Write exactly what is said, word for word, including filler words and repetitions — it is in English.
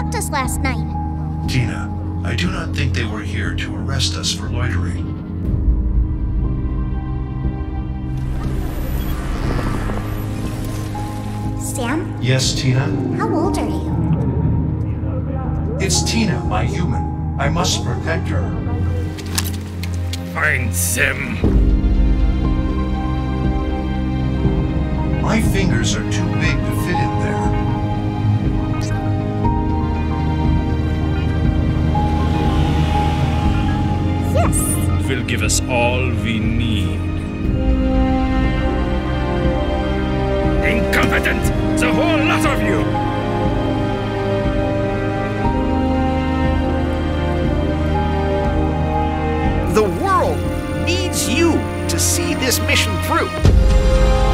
stopped us last night. Tina, I do not think they were here to arrest us for loitering. Sam? Yes, Tina? How old are you? It's Tina, my human. I must protect her. Find Sam. My fingers are too big to fit in there. Yes. It will give us all we need. Incompetent! The whole lot of you! The world needs you to see this mission through.